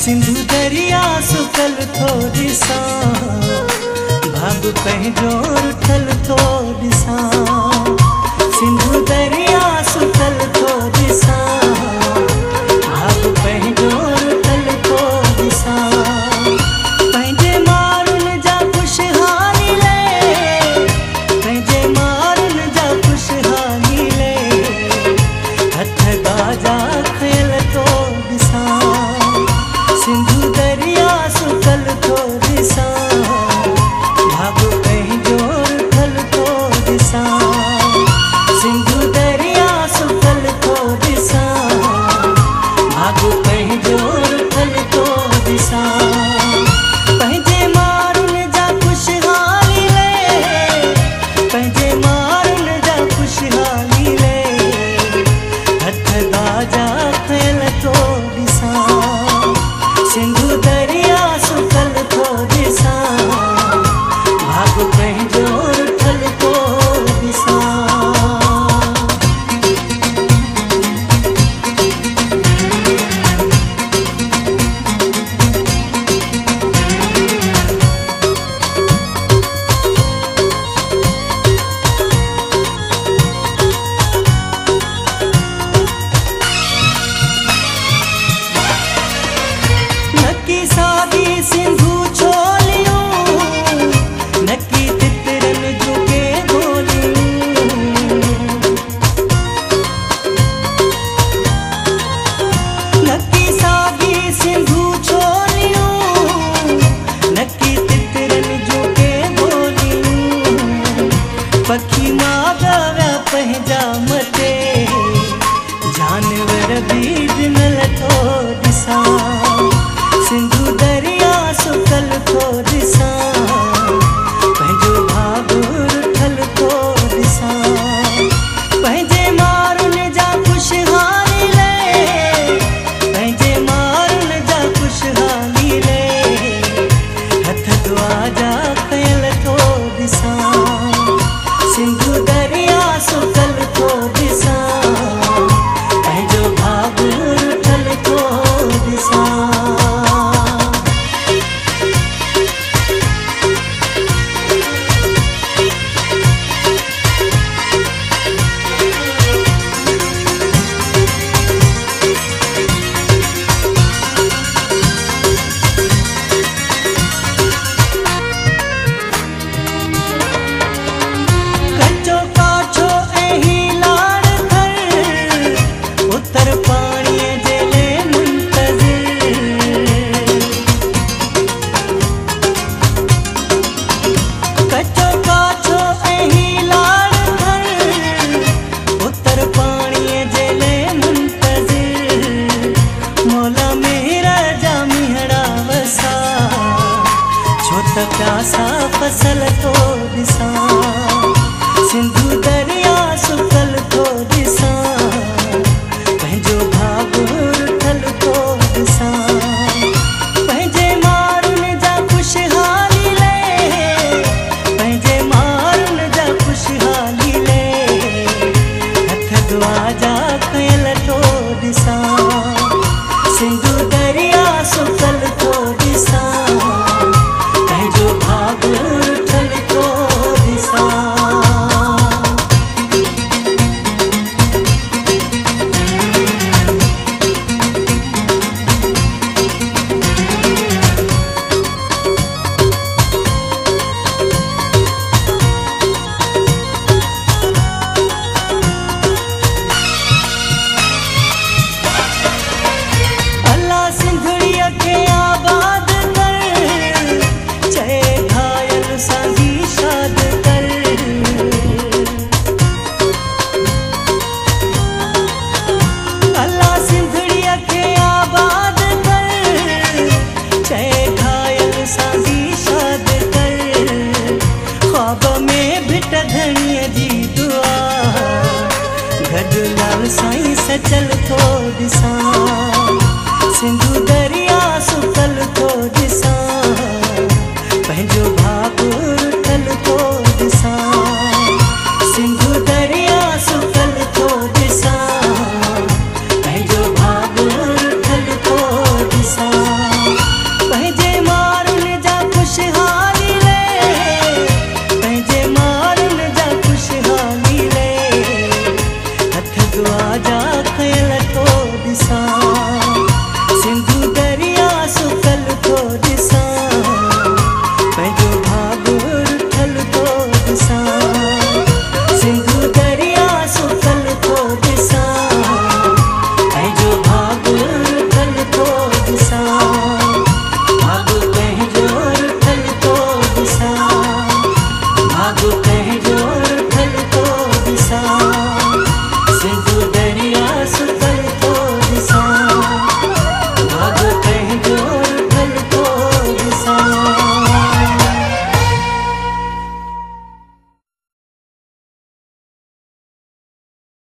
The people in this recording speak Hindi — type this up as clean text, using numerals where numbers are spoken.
सिंधु दरिया सुकल थो ॾिसां, भाग पंहिंजो रुठल थो ॾिसां। सिंधु दरिया सुकल थो ॾिसां, भाग पंहिंजो रुठल थो ॾिसां। पंहिंजे माण्हुनि जा ख़ुशहाली ले, पंहिंजे माण्हुनि जा ख़ुशहाली ले, हथ बाजा खयल थो ॾिसां। सिंधु दरिया सुकल थो ॾिसां, भाग पंहिंजो रुठल थो ॾिसां। सिंधु दरिया सुकल थो ॾिसां, भाग पंहिंजो रुठल थो ॾिसां। पंहिंजे माण्हुनि जा ख़ुशहाली ले, पंहिंजे माण्हुनि जा ख़ुशहाली ले, हथ बाजा खयल थो ॾिसां। सिंधु दरिया सुकल थो ॾिसां, भाग पंहिंजो रुठल थो ॾिसां। नकी सादी सिंधु छोलियूं, नकी तितरन जुगे गोलियूं। नकी सादी सिंधु छोलियूं, नकी तितरन जुगे गोलियूं। पखी मागव्या पंहिंजा मथे, जानवर बि ॾिनल थो ॾिसां। सिंधु दरिया सुकल थो ॾिसां, पंहिंजो भाग रुठल थो ॾिसां। पंहिंजे माण्हुनि जा ख़ुशहाली ले, पंहिंजे माण्हुनि जा ख़ुशहाली ले, हथ दुआजा खयल थो ॾिसां। सिंधु दरिया सुकल थो ॾिसां, पंहिंजो भाग रुठल थो ॾिसां। कचो काठो ऐं हीलाड़ थर, उतर पाणीअ जे ले मुंतज़िर। कचो काठो ऐं हीलाड़ थर, उतर पाणीअ जे ले मुंतज़िर। मौला मेरा जा मीहड़ा वसा, छो त प्यासा फसल थो ॾिसां। सिंधु दरिया सुकल थो ॾिसां, पंहिंजो भाग रुठल थो ॾिसां। पंहिंजे माण्हुनि जा ख़ुशहाली ले, पंहिंजे माण्हुनि जा ख़ुशहाली ले, हथ दुआजा खयल थो ॾिसां। सिंधु दरिया सुकल थो ॾिसां, पंहिंजो भाग रुठल थो ॾिसां। अल्लाह सिंधड़ीअ खे आबाद कर, चए घायल सांधी शाद कर। अल्लाह सिंधड़ीअ खे आबाद कर, चए घायल सांधी शाद कर। ख्वाब में भिट धणीअ जी दुआ, गॾु लाल साईं सचल थो ॾिसां। सिंधु दरिया सुकल थो ॾिसां, पंहिंजो भाग रुठल थो ॾिसां। सिंधु दरिया सुकल थो ॾिसां, पंहिंजो भाग रुठल थो ॾिसां। आजा